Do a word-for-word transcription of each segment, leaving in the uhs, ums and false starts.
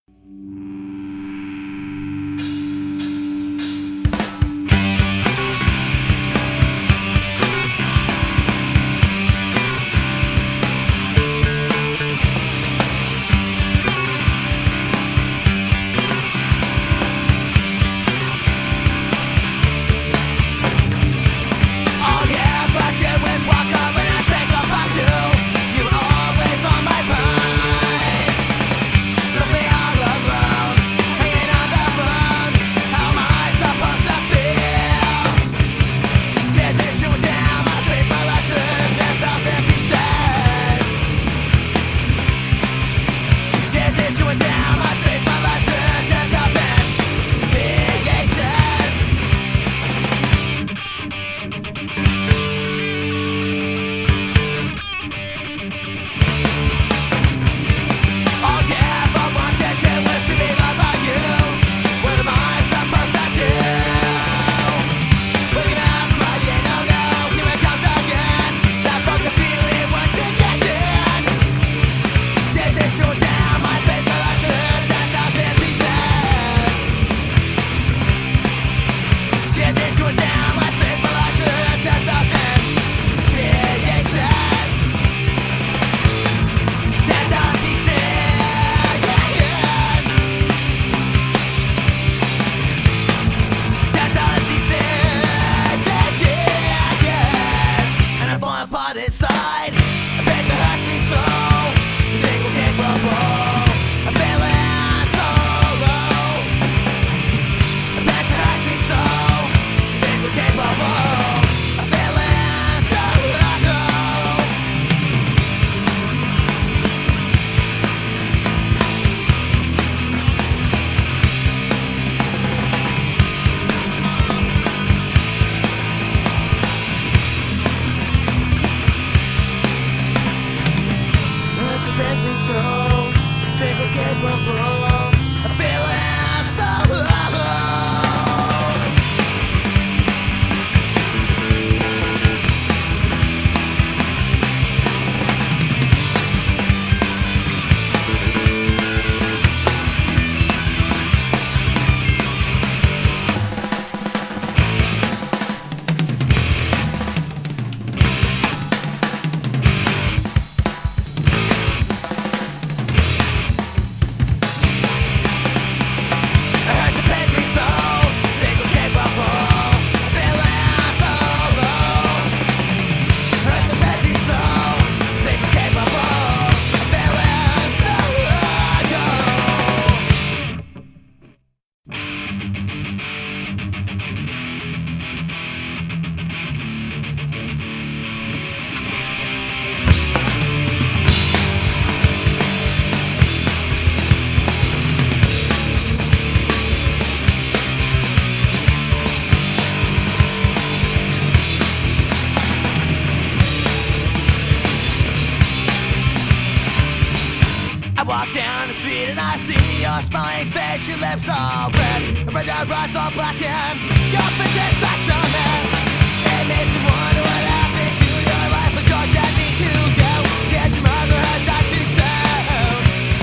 walk down the street and I see your smiling face, your lips all red, red eyes all blackened. Your face is such a mess. It makes me wonder what happened to your life. Was your dad need to go? Did your mother have died too soon?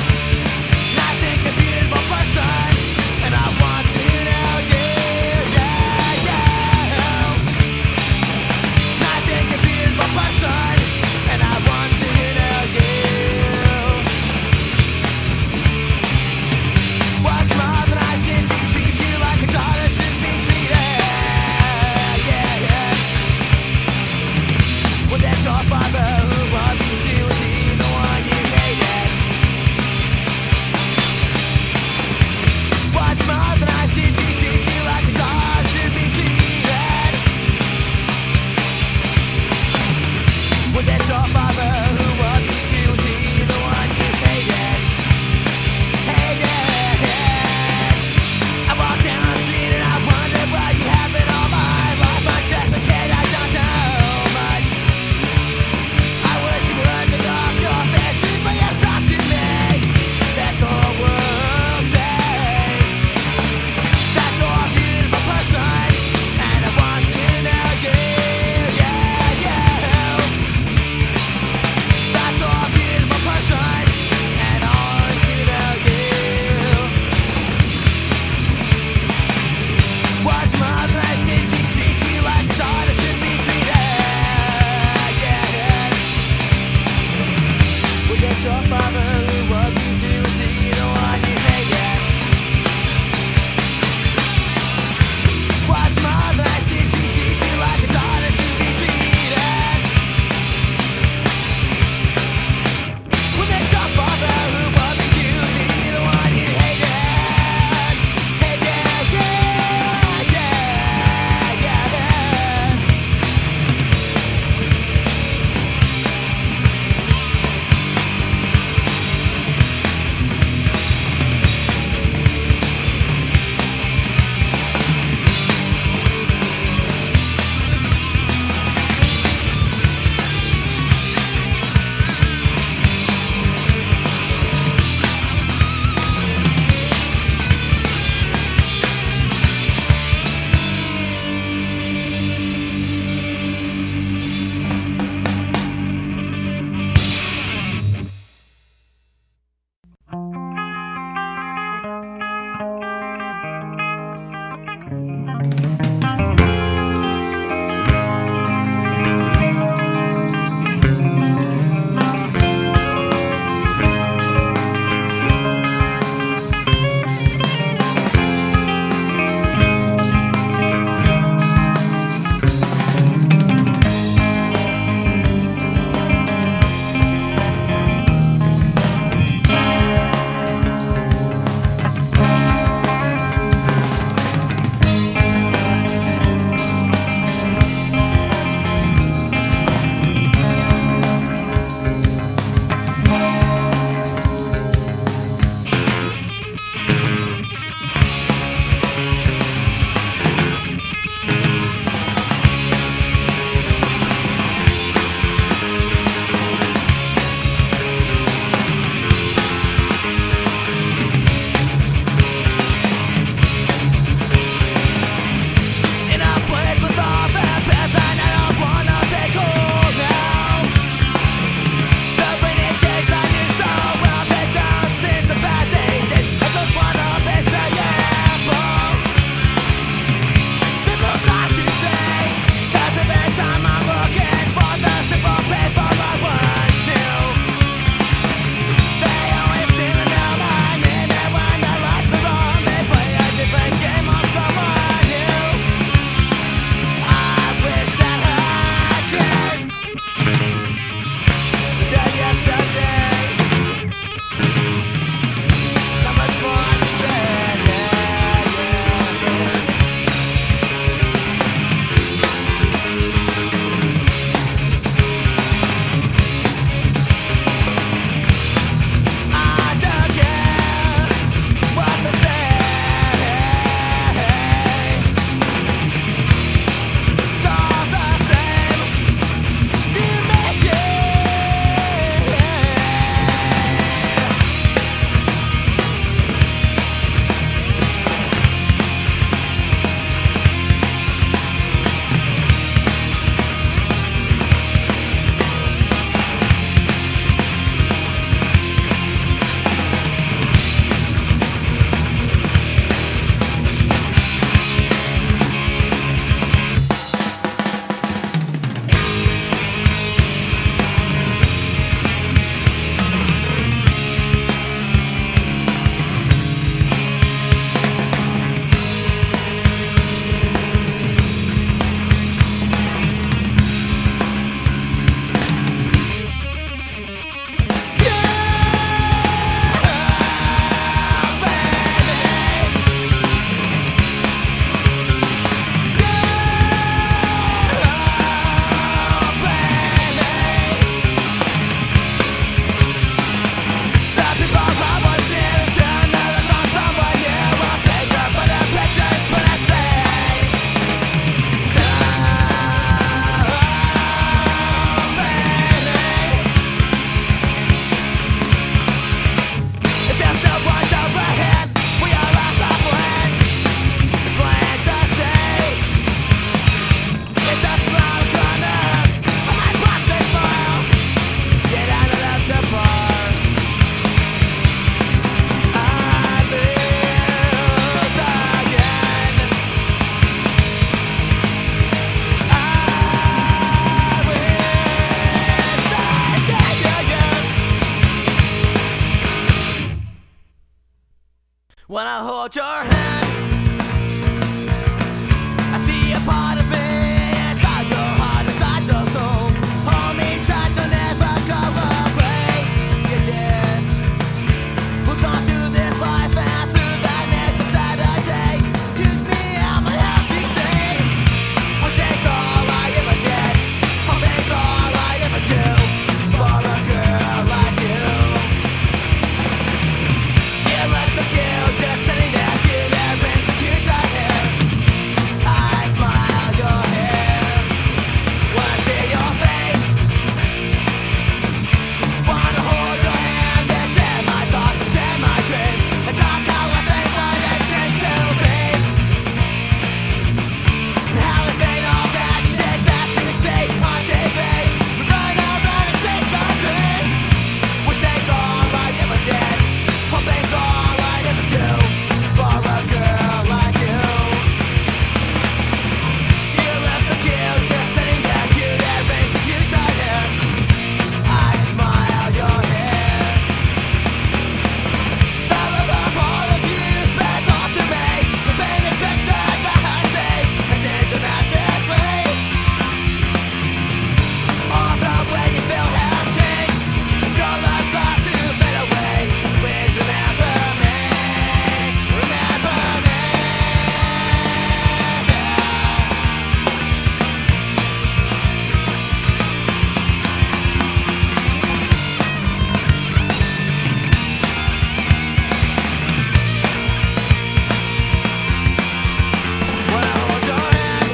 And I think a beautiful person, and I want to know you, yeah, yeah. And I think a beautiful person, and I want to know you. What's more than I should she treat you like a daughter should be treated? Yeah, yeah. When I hold your hand, I see a part of me inside your heart, inside your soul. Hold me tight, don't ever go away. You did. Who's on through this life and through that next Saturday? Took me out my house to sing. My shade's all I ever did. My fate's all I ever do. For a girl like you. You look so cute, just standing there, cute hair, and so cute tight hair. I smile your hair when I see your face. Wanna hold your hand and share my thoughts and share my dreams and talk how I think what it seems to be. And how they fade all that shit that you say on T V. We run around and chase our dreams. Wish that's all I ever did. Hope that's all I ever do. For a girl like you. You look so cute, just sitting there, cute hair, and so cute tight hair. I smile your hair. The love of all of you spreads off to me. The painted picture that I see has changed dramatically. All the way you feel has changed. Your love starts to fade away. Please remember me. Remember me. When I hold your hand,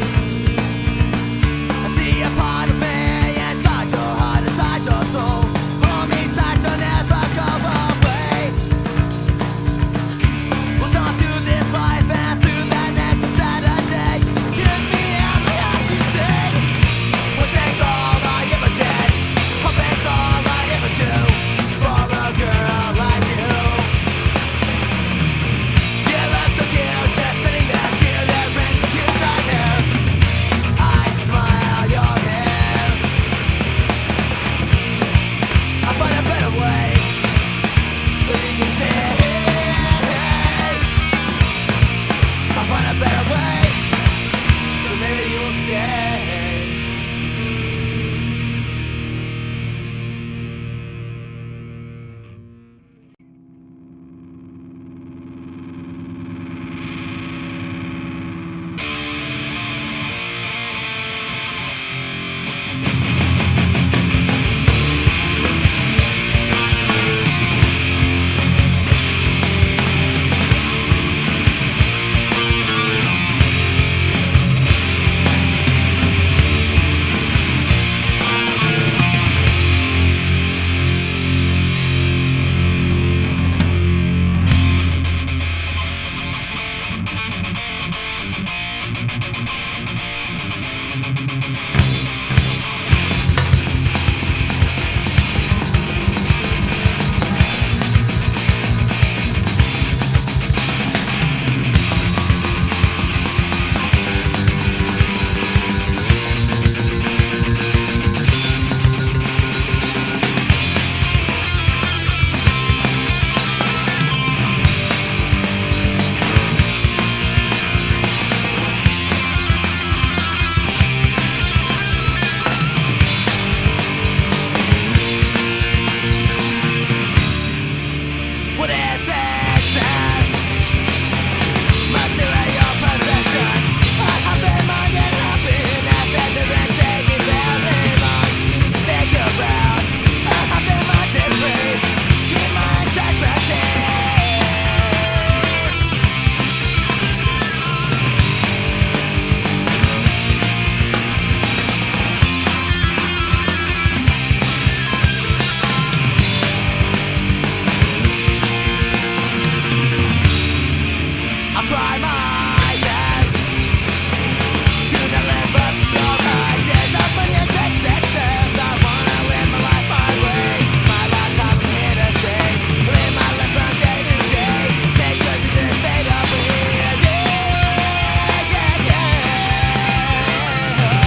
I see a part of me inside your heart, inside your soul. Hold me tight, don't ever go away. We'll talk through this life and through that next Saturday. Took me out my house to sing. Wish that's all I ever did. Hope that's all I ever do. For a girl like you. You look so cute, just sitting there, cute hair, and so cute tight hair. I smile your hair. I find a better way so you can stay. I find a better way so maybe you will stay. What is success? Material possessions. I have been more than happiness that doesn't take me very long. Think around. I have been more different. Keep my integrity. I'll try my best to deliver your ideas. Up when you take success, I wanna live my life my way. My life I'm here to stay. Live my life from day to day. Take good to this state of being. Yeah, yeah, yeah.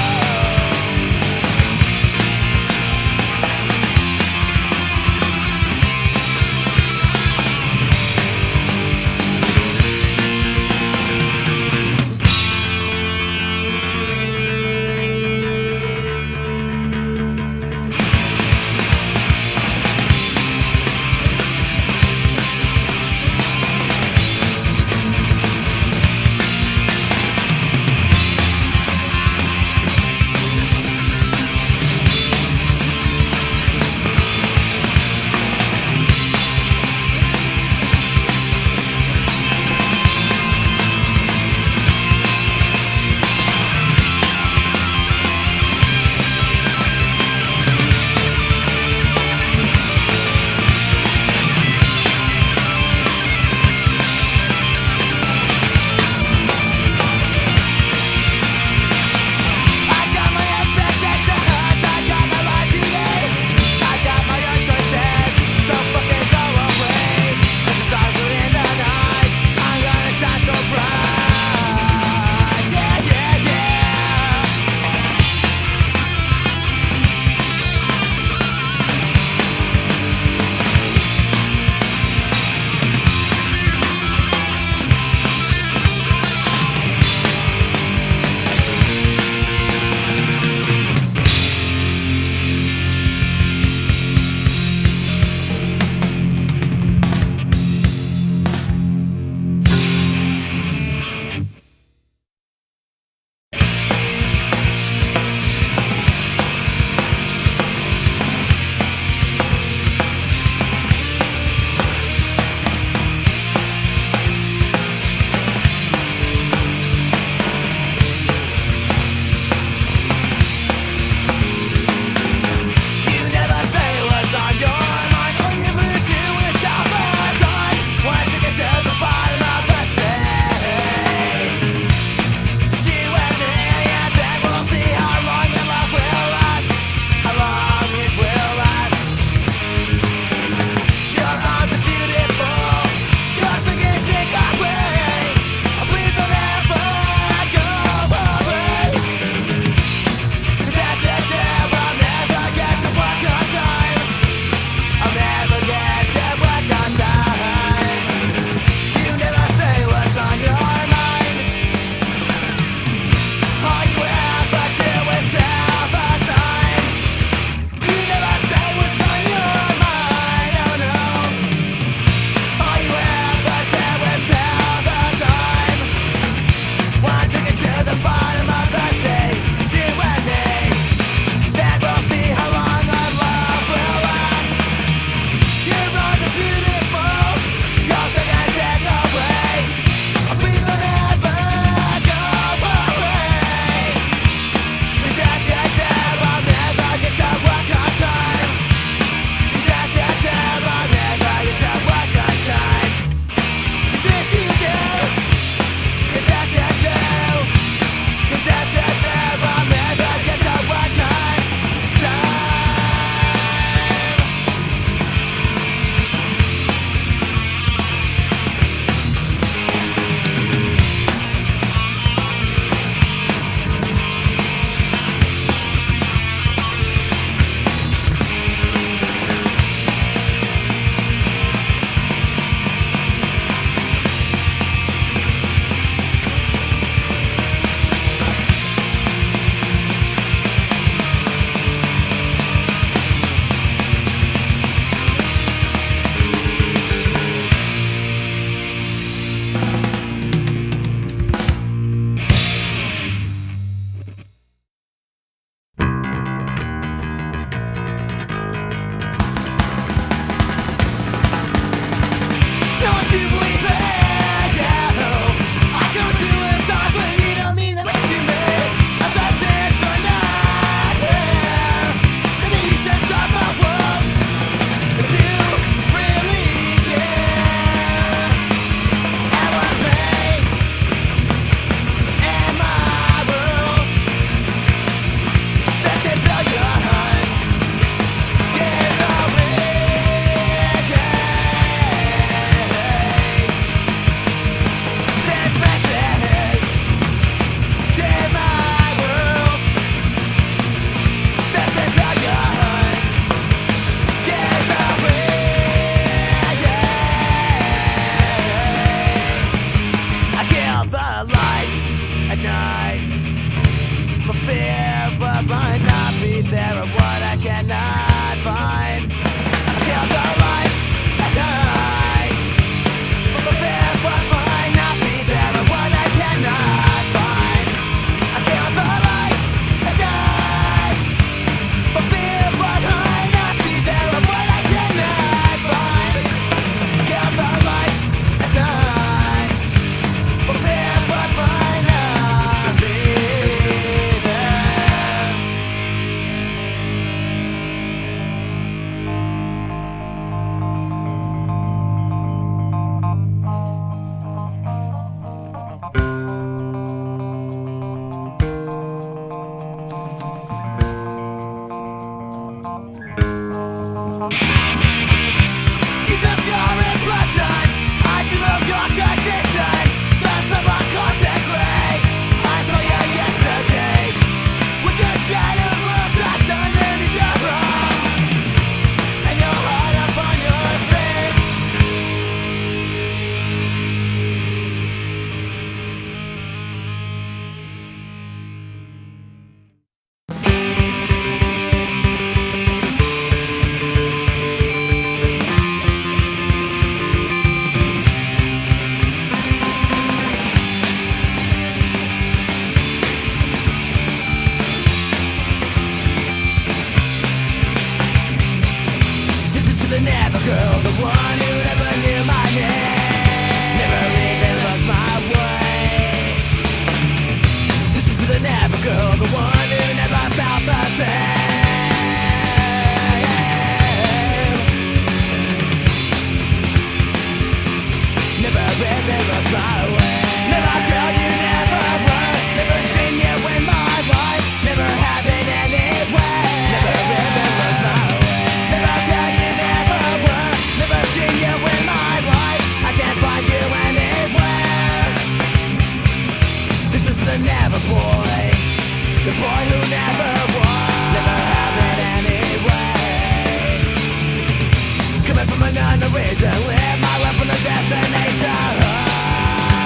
my way. Never girl, you never were. Never seen you in my life. Never have been anywhere. Never even looked my way. Never girl, you never were. Never seen you in my life. I can't find you anywhere. This is the never boy, the boy who never was. Never have it anyway. Coming from an unorigin, live my life on a destination.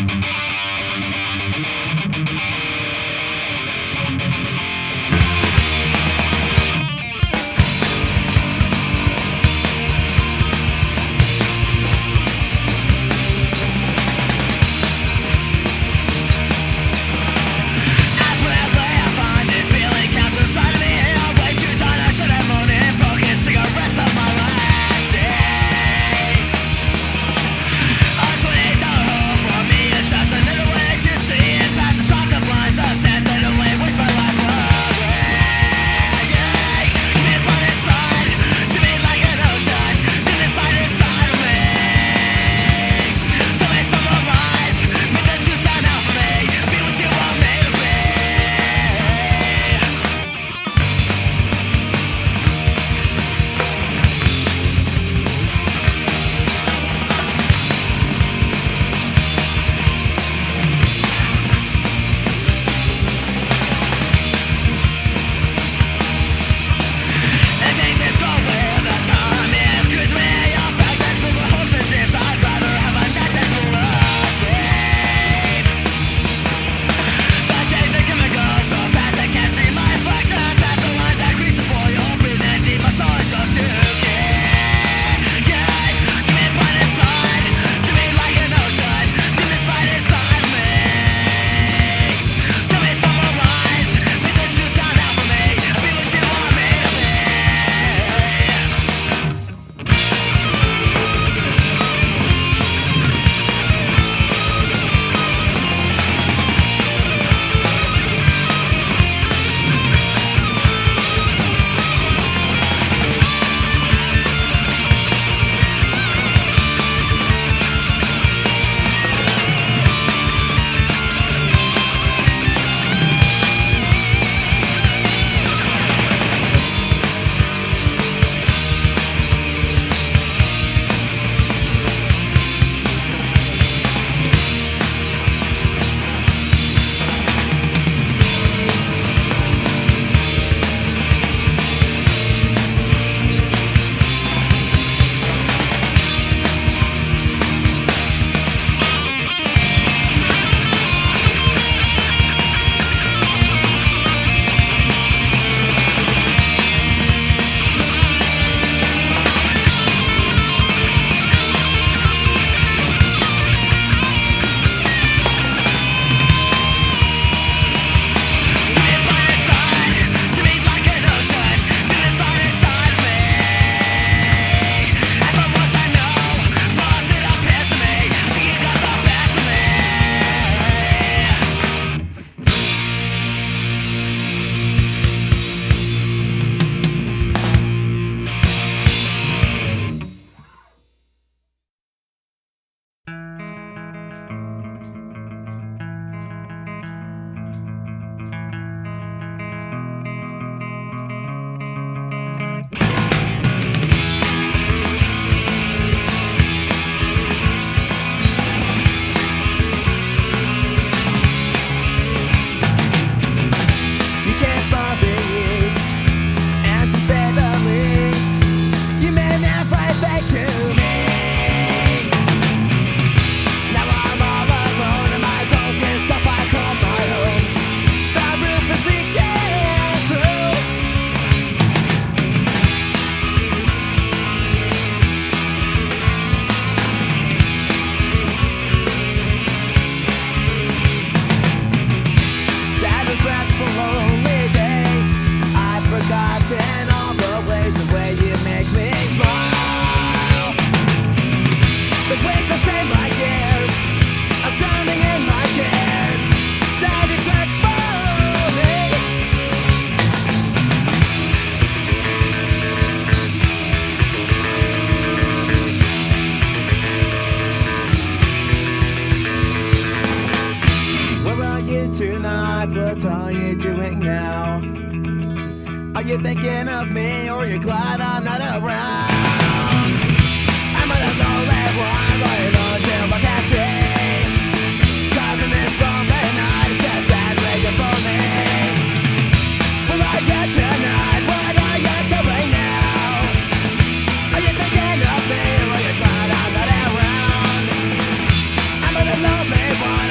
What are you doing now? Are you thinking of me, or you're glad I'm not around? Am I the lonely one, but you don't feel my catching? Cause in this lonely night, it's a sad waiting for me. Where are you tonight? What are you doing now? Are you thinking of me, or you're glad I'm not around? Am I the lonely one?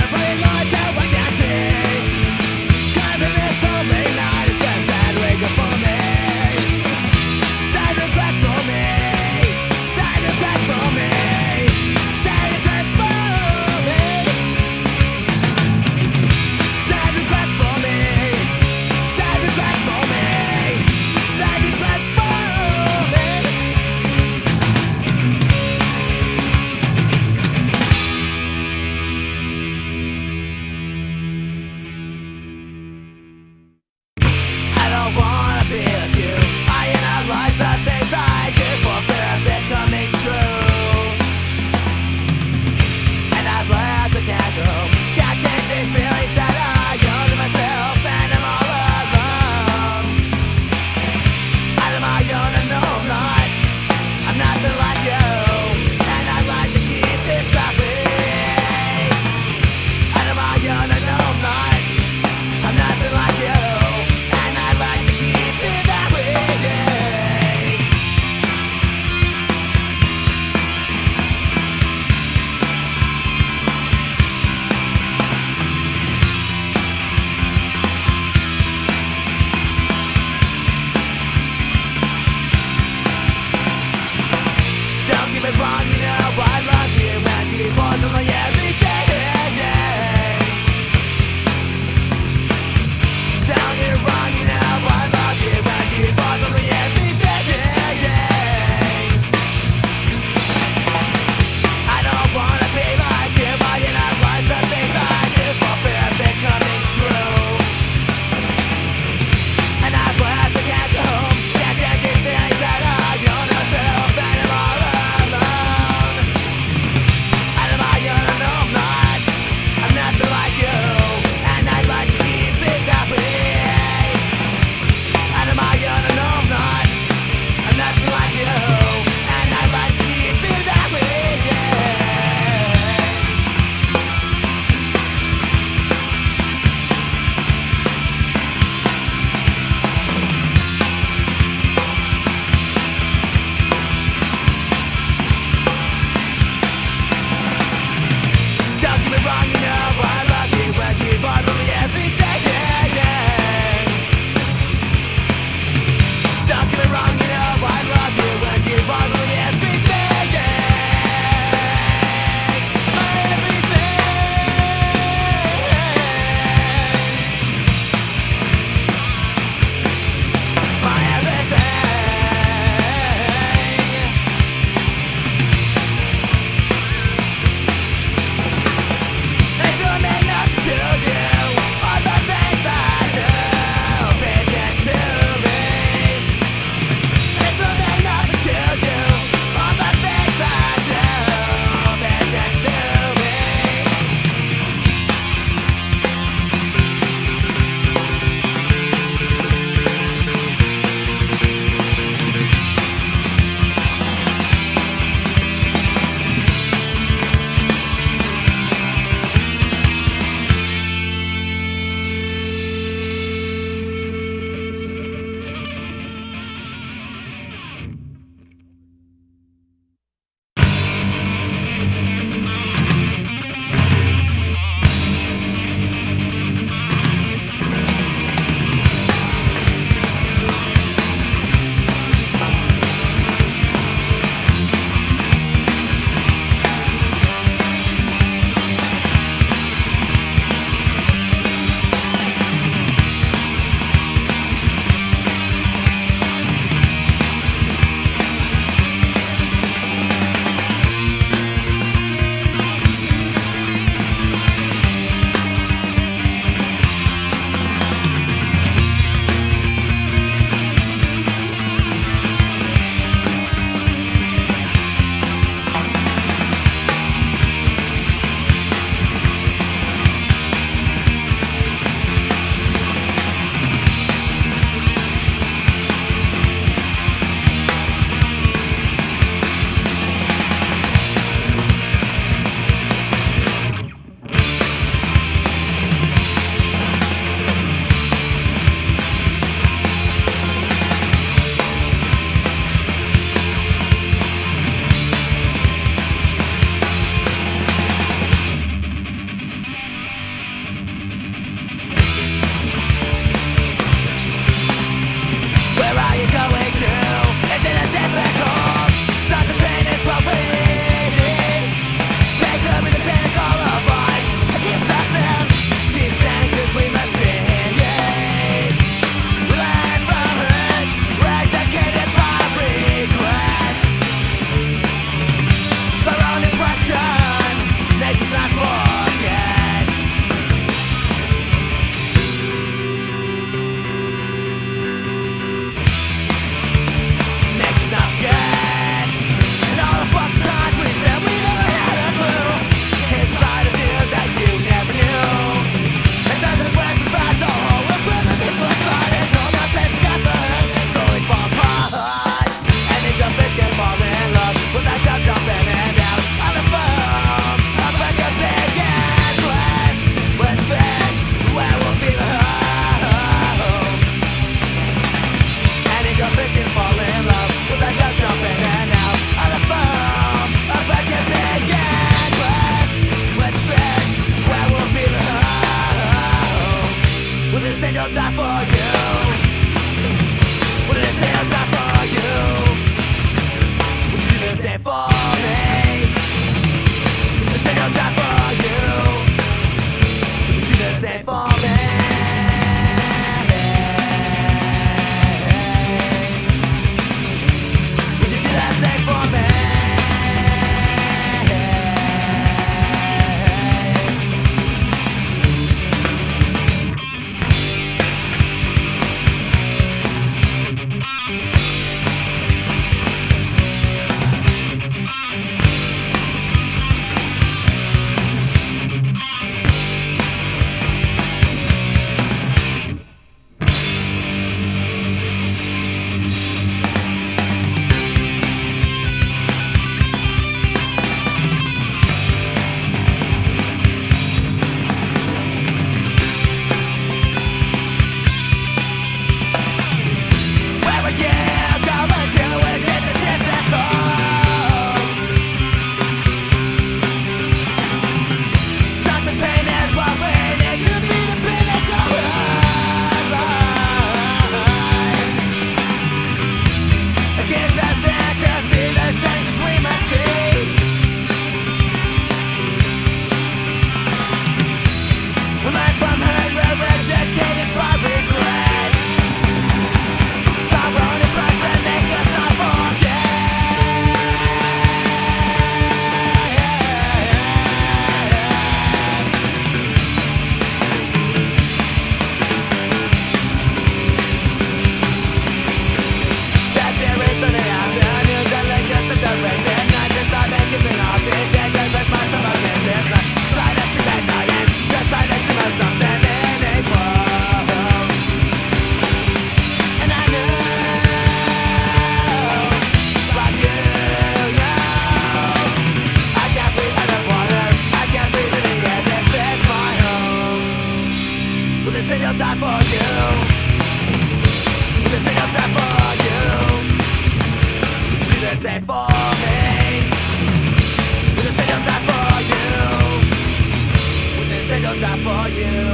you?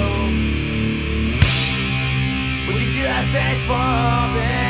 Would you just say for me?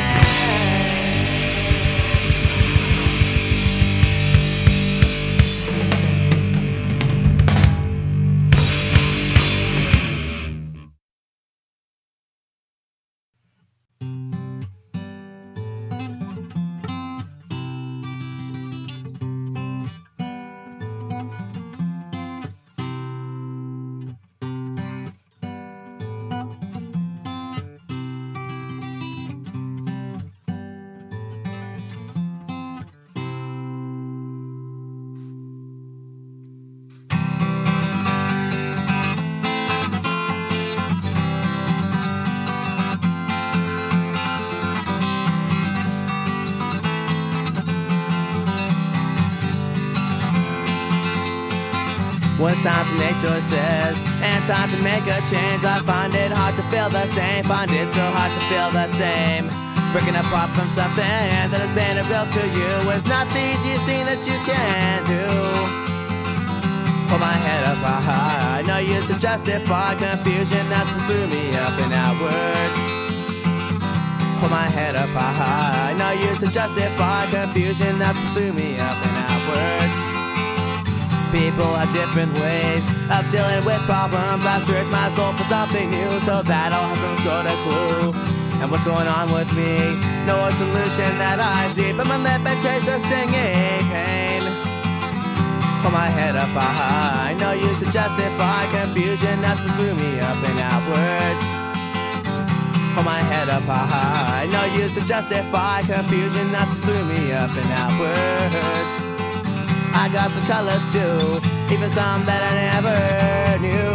When it's time to make choices and time to make a change, I find it hard to feel the same. Find it so hard to feel the same. Breaking apart from something that has been real to you is not the easiest thing that you can do. Hold my head up high, no use to justify confusion that's what threw me up and outwards. Hold my head up high, no use to justify confusion that's what threw me up and outwards. People have different ways of dealing with problems. I search my soul for something new so that I'll have some sort of clue. And what's going on with me? No solution that I see, but my lip and taste of stinging pain. Hold my head up high, no use to justify confusion that's what threw me up and outwards. Hold my head up high, no use to justify confusion that's what threw me up and outwards. I got some colors too, even some that I never knew.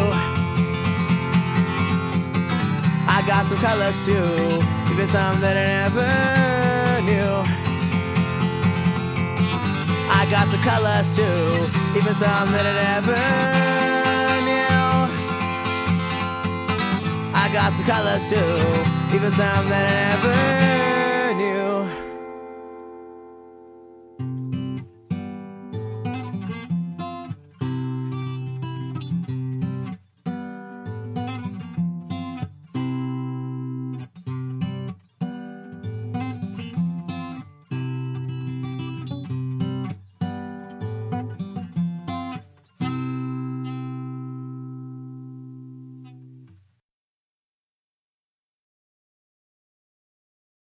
I got some colors too, even some that I never knew. I got some colors too, even some that I never knew. I got some colors too, even some that I never